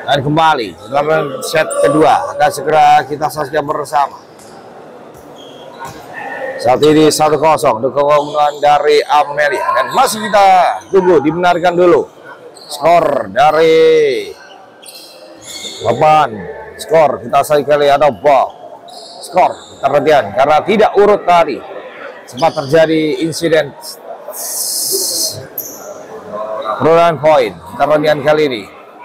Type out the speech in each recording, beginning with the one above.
Dan kembali dalam set kedua akan segera kita saksikan bersama. Saat ini 1-0 dukungan dari Amelia dan masih kita tunggu dibenarkan dulu skor dari papan skor. Kita saksikan ada ball skor terhentian karena tidak urut tadi, sempat terjadi insiden perolehan poin terhentian kali ini.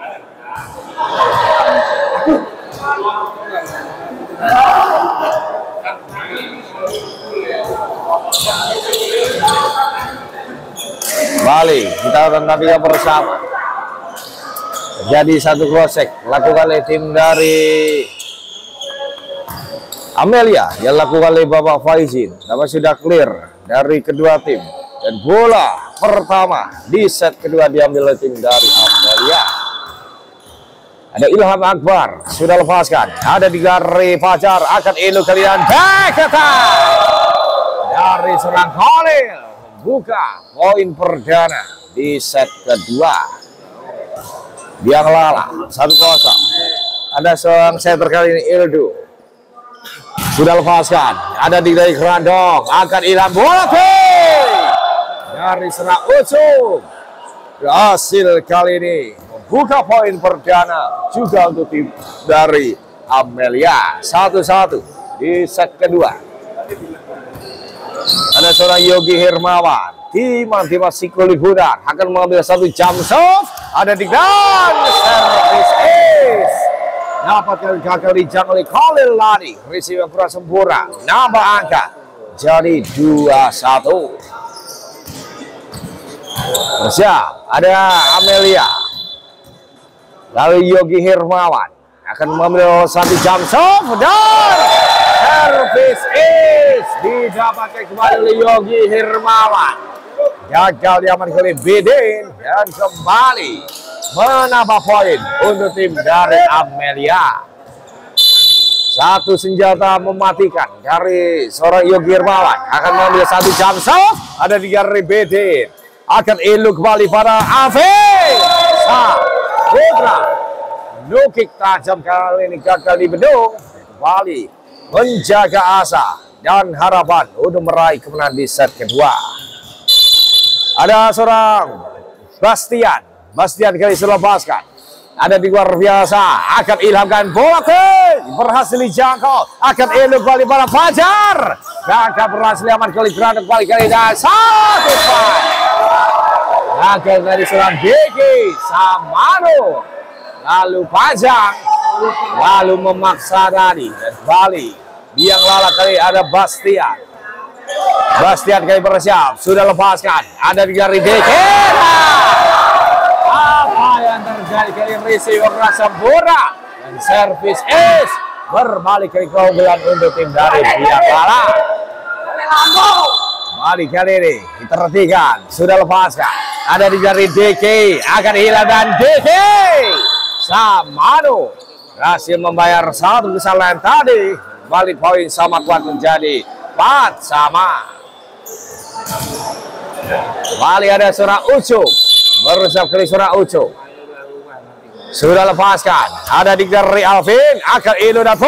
Bali kita akan nantikan bersama. Jadi satu cross-check lakukan oleh tim dari Amelia yang lakukan oleh Bapak Faizin. Nama sudah clear dari kedua tim dan bola pertama di set kedua diambil oleh tim dari Amelia. Ada Ilham Akbar sudah lepaskan, ada di Gari Fajar akan elu kalian back attack dari serang Khalil buka poin perdana di set kedua. Biang Lala 1-0. Ada seorang setter kali ini Ildu sudah lepaskan, ada di Gari Grandong akan Ilham bola dari serang Ucung berhasil kali ini membuka poin perdana juga untuk tim dari Amelia. 1-1 di set kedua. Ada seorang Yogi Hermawan Dimas Sikoli Hudar akan mengambil satu jump shot, ada di dan service ace dapatkan gagal dijang oleh Khalil Ladi. Receiver kurang sempurna, nambah angka jadi 2-1. Bersiap, ada Amelia lalu Yogi Hermawan akan mengambil satu jump shot dan service ace didapatkan kembali oleh Yogi Hermawan. Gagal diamankan oleh Beden dan kembali menambah poin untuk tim dari Amelia. Satu senjata mematikan dari seorang Yogi Hermawan akan mengambil satu jump shot, ada di Gari Beden akan elu kembali pada Afif Putra. No kick tajam kali ini gagal di Bedung, kembali menjaga asa dan harapan untuk meraih kemenangan di set kedua. Ada seorang Bastian kali dilepaskan, ada di luar biasa akan ilhamkan bola berhasil dijangkau, akan elu kembali pada Fajar gagal berhasil aman kali gerakan kali dan satu gagal dari seorang Deki Samano lalu Pajang lalu memaksa Nadi dan Bali. Biang Lala kali ada Bastian kali bersiap sudah lepaskan, ada di Gari Deki. Apa yang terjadi kali receiver rasa sempurna dan service ace berbalik ke keunggulan untuk tim dari Biang Lala. Balik kali ini ditertikan sudah lepaskan, ada di Gari Deki akan hilang dan Deki Samano berhasil membayar satu kesalahan tadi. Balik poin sama kuat menjadi 4-sama. Balik ada seorang Ucu berusaha kali seorang Ucu sudah lepaskan, ada di Gari Alvin akan elu dan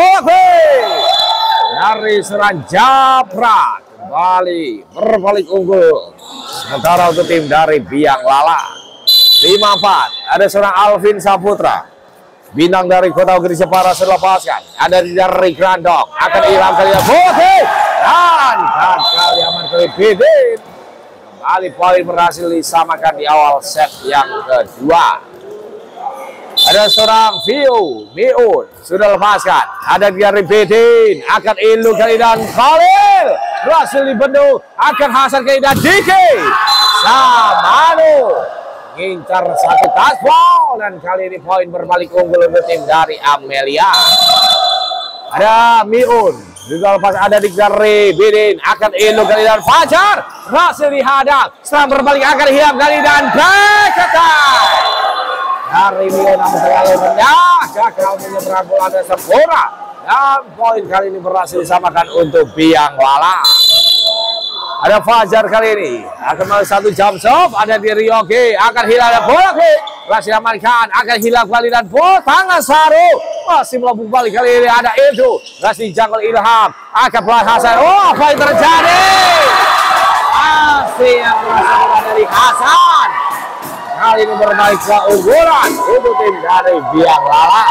dari seorang Japra kembali berbalik unggul. Sementara untuk tim dari Biang Lala 5-4, ada seorang Alvin Saputra bintang dari Kota Gede Jepara sudah lepaskan, ada di Gari Grandong akan ilham kali dan gagal diaman kali Beden. Kembali poin berhasil disamakan di awal set yang kedua. Ada seorang Miun sudah lepaskan, ada di Gari Beden akan elu kali dan Khalil berhasil dibendung, akan Hasan kali dan Diki Samano ngincar satu touchball dan kali ini poin berbalik unggul untuk tim dari Amelia. Ada Miun juga lepas, ada di Gari Beden akan elu kali dan Fajar berhasil dihadang, setelah berbalik akan hilang kali dan back attack dari Miun namun terlalu rendah, gagal menyeberang bola dan sempurna dan poin kali ini berhasil disamakan untuk Biang Lala. Ada Fajar kali ini akan mau satu jump shot, ada di Ryogi akan hilang bola berhasil amankan, akan hilang kembali dan bola tangan Saru masih melambung balik kali ini ada Edo berhasil jangkau Ilham akan pelan Hasan. Oh, apa yang terjadi? Asli yang berhasil dari Hasan kali ini berbalik keunggulan untuk tim dari Biang Lala.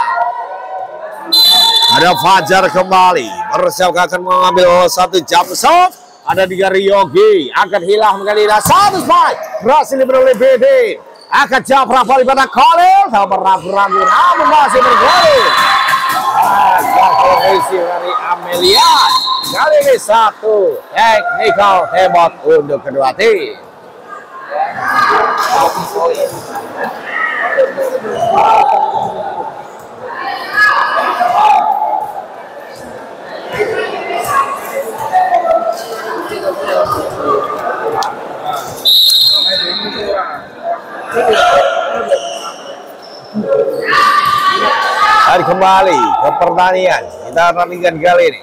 Ada Fajar kembali bersiap akan mengambil satu jump shot. Ada di Ryogi akan hilang kali ini satu spike berhasil diperoleh BD akan Japra balik pada Khalil tak ragu-ragu namun masih bergolin. Posisi dari Amelia kali ini satu technical hebat untuk kedua tim. Hari kembali ke pertandingan kita pertandingan kali ini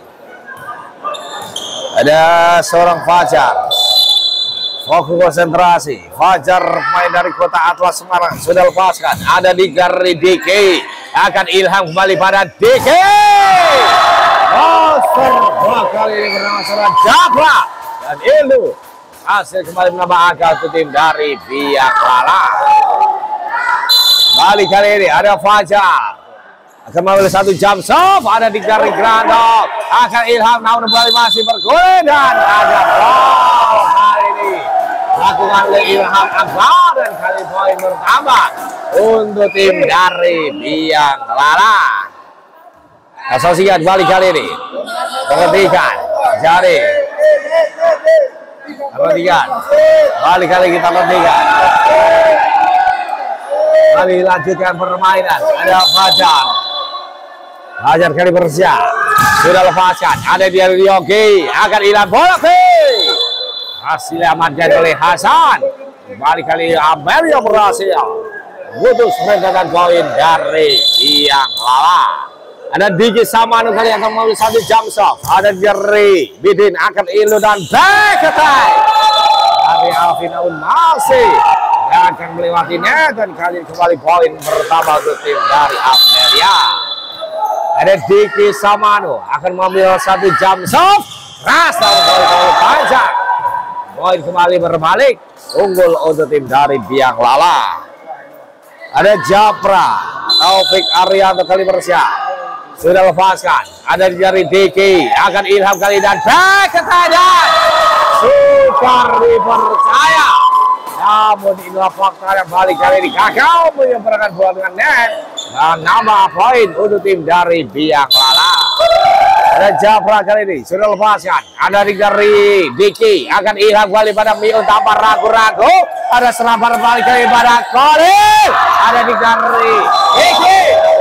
ada seorang Fajar fokus konsentrasi. Fajar main dari kota Atlas Semarang sudah lepaskan ada di Gari DK akan Ilham kembali pada DK kali ini bernama seorang Japra dan Ildu hasil kembali menambah angka untuk tim dari Biang Lala. Balik kali ini ada Fajar akan mengambil satu jump shot, ada di garis Grandok akan Ilham namun kembali masih bergoleh dan ada gol kali ini lakukan oleh Ilham Akbar dan kali poin bertambah untuk tim dari Biang Lala. Asosiat balik kali ini menghentikan jari perhatikan balik kali kita perhatikan kali lanjutkan permainan. Ada Fajar kali bersiap sudah lepaskan ada di Ryogi akan hilang bola hasil amankan oleh Hasan. Balik kali Amelia berhasil putus meninggalkan poin dari Biang Lala. Ada Diki Samanu kali akan mengambil satu jump shot, ada Jerry Bidin akan Ilu dan back attack dari Alvin Aun masih akan melewati net dan kali kembali poin pertama untuk tim dari Amelia. Ada Diki Samanu akan mengambil satu jump shot, rasa gol panjang poin kembali berbalik unggul untuk tim dari Biang Lala. Ada Japra Taufik Arianto kali bersiap sudah lepaskan ada di jari Diki akan Ilham kali dan back ke tangan Sukar dipercaya namun inilah fakta yang balik kali ini gagal menyeberangkan bola dengan net dan nama poin untuk tim dari Biang Lala. Ada Japra kali ini sudah lepaskan ada di jari Diki akan Ilham kali pada Mio tanpa ragu-ragu ada serangan balik kali pada Khalil ada di jari Diki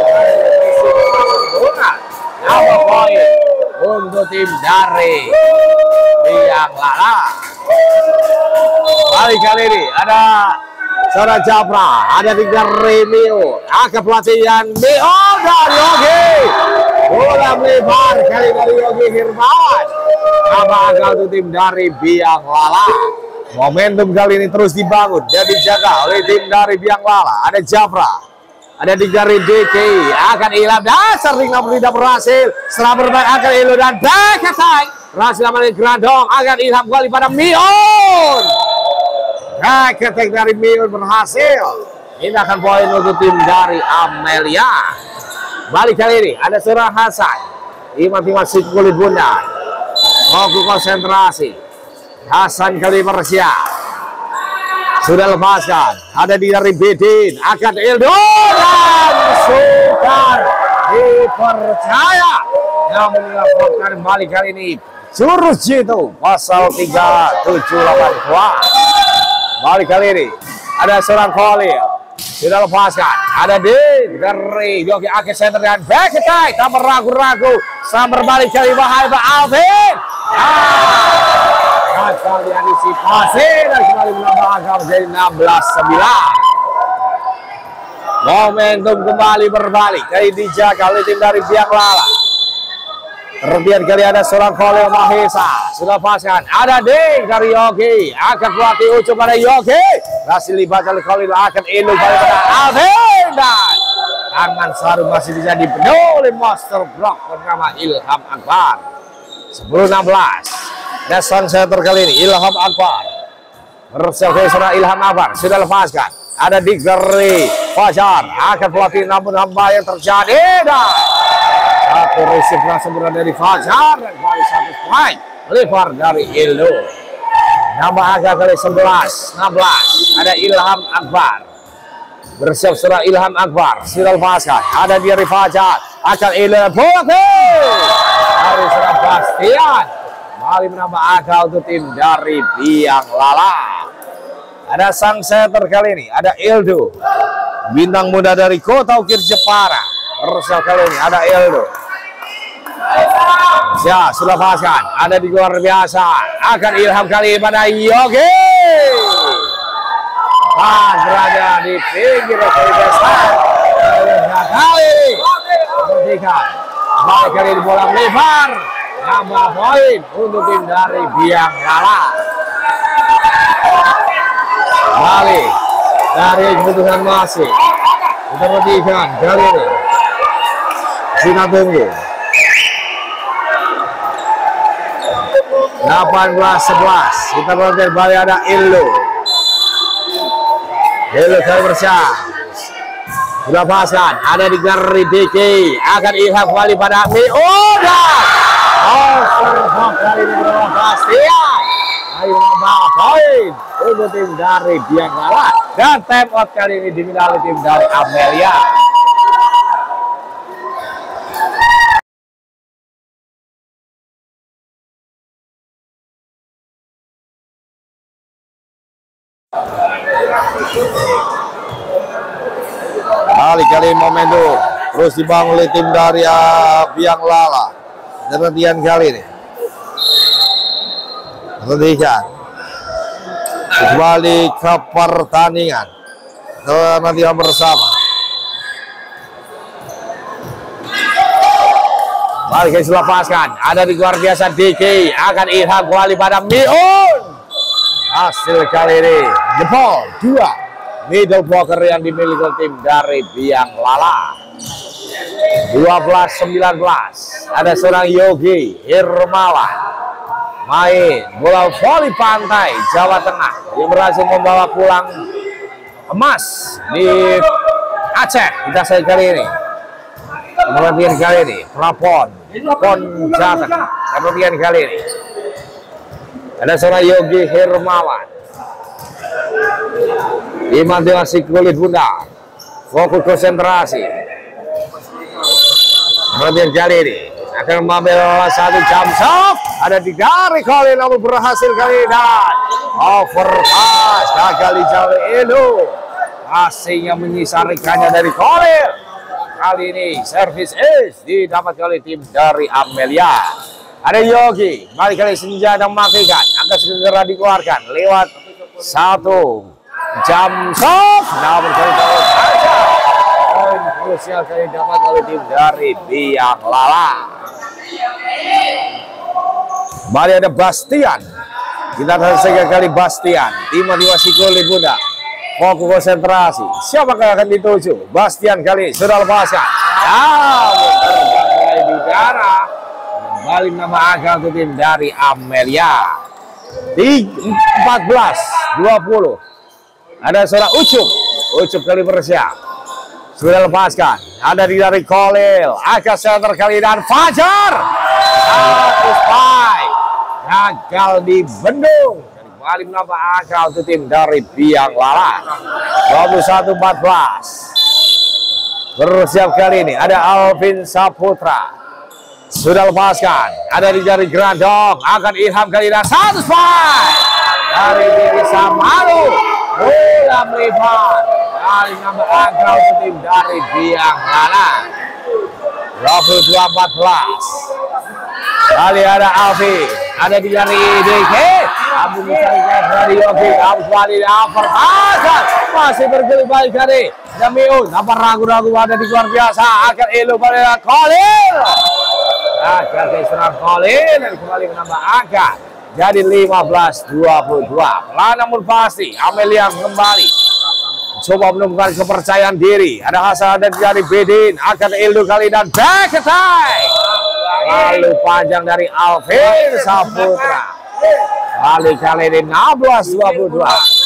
nama poin untuk tim dari Biang Lala. Balik kali ini ada seorang Japra ada di Mio akan pelatihan Mio dan Yogi bola melebar kali dari Yogi Hirman apa agak untuk tim dari Biang Lala. Momentum kali ini terus dibangun dan dijaga oleh tim dari Biang Lala. Ada Japra ada di jari DK akan Ilham dan sering namun tidak berhasil setelah bermain akan Ilu dan back attack berhasil aman Grandong akan Ilham kembali pada Mion back attack dari Mion berhasil ini akan poin untuk tim dari Amelia. Balik kali ini ada seorang Hasan Iman Masih kulit bunda mau konsentrasi Hasan kali bersiap sudah lepaskan ada di dari Bidin akan Ildo dan Sukar dipercaya namun dilaporkan balik kali ini jurus jitu pasal 378 balik kali ini ada seorang Khalil sudah lepaskan ada di dari Yogi Aki center dan back attack tak ragu-ragu sambar balik kali bahaya Alvin gagal diantisipasi dan kembali menambah angka menjadi 16-9. Momentum kembali berbalik kali dijaga oleh tim dari Biang Lala. Kemudian kali ada seorang Khalil Mahesa. Sudah paskan. Ada Ding dari Yogi. Akan pelatih ucup pada Yogi. Berhasil dibaca oleh Khalil. Akan elu balik pada Alvin. Dan tangan sarung masih bisa dipenuhi oleh master block bernama Ilham Akbar. 10-16. Dan sang center kali ini Ilham Akbar. Bersiap seorang Ilham Akbar. Sudah lepaskan. Ada Digeri Fajar. Akan pelatih namun hamba yang terjadi. Dan satu receive langsung berada dari Fajar dan kali satu strike lebar dari Ildo. Nama agak kali 11 16 ada Ilham Akbar. Bersiap surah Ilham Akbar sudah lepaskan. Ada dari Fajar akan Ildo putih dari surah Bastian. Kembali menambah agak untuk tim dari Biang Lala. Ada sang center kali ini ada Ildo, bintang muda dari Kota Ukir Jepara. Bersiap kali ini ada Ildo. Ya, sudah paskan. Ada di luar biasa. Akan Ilham kali pada Yogi. Pas berada di pinggir besar. Kali ini perhatikan. Baik kali ini bola lebar. Nambah poin untuk tim dari Biang Lala. Balik dari keputusan masih. Kita perhatikan kali ini. Kita tunggu. 18-11. Kita berhenti balik ada Illu. Illu kali bersah. Sudah paskan. Ada di Gari Diki. Akan Ilham kembali pada Ami. Udah. Overhawk kali ini berapa Bastian. Ayo nambah poin untuk tim dari Biang Lala. Dan time out kali ini diminta oleh tim dari Amelia. Balik kali momentum terus dibangun oleh tim dari Biang Lala. Perhatian kali ini. Perhatikan. Kembali ke pertandingan. Perhatian bersama. Balik kali dilepaskan. Ada di luar biasa Diki. Akan Ilham kembali pada Miun. Hasil kali ini jempol 2 middle blocker yang dimiliki tim dari Biang Lala. 12-19. Ada seorang Yogi Hirmawan main bola voli pantai Jawa Tengah yang berhasil membawa pulang emas di Aceh. Kita saya kali ini kemudian kali ini Prapon Jateng. Kemudian kali ini ada seorang Yogi Hirmawan. Imajinasi kulit bunda. Fokus konsentrasi. Kemudian kali ini akan mengambil satu jam shot. Ada di Gari kali namun berhasil kali dan overpass. Gagal dijauhi Elu. Asingnya menyisarikannya dari Khalil. Kali ini service ace didapat oleh tim dari Amelia. Ada Yogi, balik kali senjata mematikan, akan segera dikeluarkan lewat 1 jam shot. Namun kali saja poin krusial kali dapat oleh tim dari Biang Lala. Balik ada Bastian. Kita selesai kali Bastian. Tim diwasi oleh Bunda. Fokus konsentrasi. Siapakah akan dituju? Bastian kali sudah lepaskan. Namun tergantung di darah. Kembali nama agak untuk tim dari Amelia. 14-20. Ada seorang Ucup kali bersiap. Sudah lepaskan. Ada di dari Khalil. Agak center kali dan Fajar. Satu spike. Gagal di bendung. Kembali menambah agak untuk tim dari Biang Lala. 21-14. Bersiap kali ini. Ada Alvin Saputra. Sudah lepaskan. Ada di jari Grandong. Akan Ilham kali dan satu spike. Dari diri Samaru. Bola melebar. Kali nambah angka untuk tim dari Biang Lala. 22-14. Kali ada Alfi. Ada di jari DK. Abu Musarikat dari Yogi. Abu Swadi overpass. Masih bergelik balik kali. Ada Miun. Tanpa ragu-ragu ada di luar biasa. Akan Elu pada Khalil. Gagal diserang Colin dan kembali menambah angka jadi 15-22. Pelan namun pasti Amelia kembali coba menemukan kepercayaan diri. Ada Hasan dan dari Bedin, akan Ildu kali dan back attack. Lalu panjang dari Alvin Saputra. Kali ini 16-22.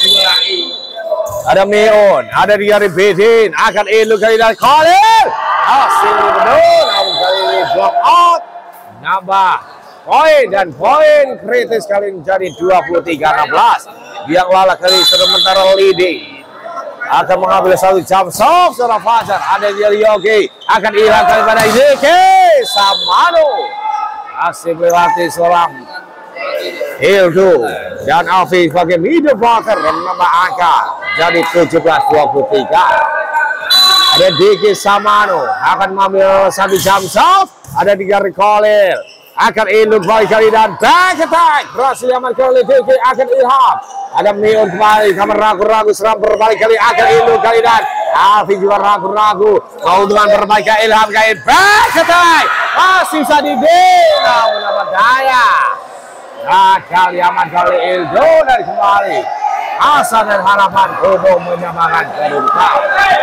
Ada Meon, ada dari Bedin, akan Ildu kali dan Colin. Hasil benar, namun kali ini block out. Nambah poin dan poin kritis kali ini jadi 23-16. Biang Lala kali sementara leading. Akan mengambil satu jump shot seorang Fajar. Ada dari Yogi, akan hilang pada Yeke Samano. Asik melewati seorang Hildu dan Alfi sebagai middle blocker menambah angka jadi 17-23. Ada Diki Samano akan mengambil satu jump shot. Ada di Gary Kolil, akan Ilham kali dan back attack berhasil diamankan oleh Diki, akan Ilham. Ada Mion kembali, kamar ragu-ragu serang berbalik kali, akan Ilham kali dan Alfi juga ragu-ragu. Keuntungan berbalik ke Ilham kali, back attack masih bisa dibina mendapat daya. Gagal diamankan oleh Ildo dan kembali Hasan dan Harapan untuk menyamakan kedudukan.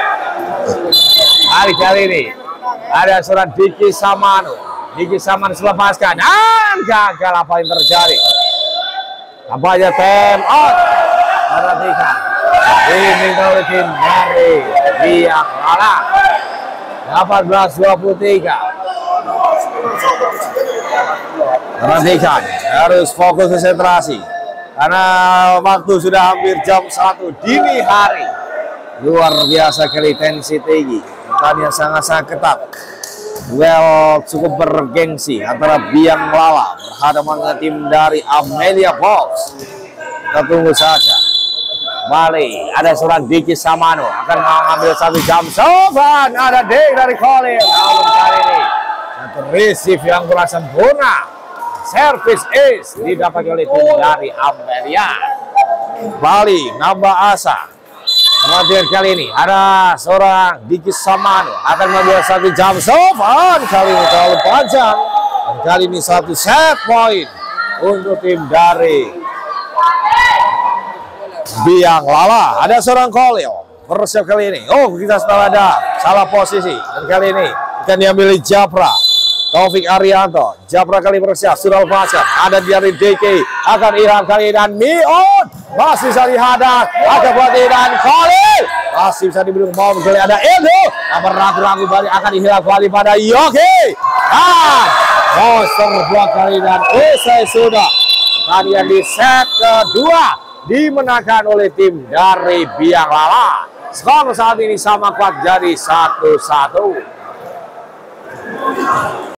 Hari kali ini ada seorang Diki Samano. Diki Samano selepaskan dan gagal. Apa yang terjadi? Tampaknya time out. Perhatikan ini oleh tim dari Biak Lala 18-23. Perhatikan, harus fokus konsentrasi karena waktu sudah hampir jam 1 dini hari. Luar biasa kali tensi tinggi, pertandingan sangat-sangat ketat. Duel cukup bergengsi antara Biang Lala berhadapan dengan tim dari Amelia Box. Kita tunggu saja. Bali, ada seorang Diki Samano akan mengambil satu jam soban. Ada Dek dari Colin. Namun kali ini satu receive yang kurang sempurna. Service ace didapat oleh tim dari Amelia. Bali nambah asa. Terakhir kali ini ada seorang Diki Samano akan mengambil satu jam soban. Kali ini terlalu panjang. Dan kali ini satu set point untuk tim dari Biang Lala. Ada seorang Kolil bersiap kali ini. Oh, kita setelah ada salah posisi. Dan kali ini akan diambil Japra Taufik Arianto. Japra kali bersiap sudah lepaskan. Ada dari DK akan Ilham kali dan Mion masih bisa dihadang. Ada Bati dan Kolil masih bisa diberi mau kali ada Edo. Nomor ragu-ragu balik akan dihilang kembali pada Yogi. Dan monster block kali dan usai sudah. Pertandingan di set kedua dimenangkan oleh tim dari Biang Lala. Skor saat ini sama kuat jadi 1-1.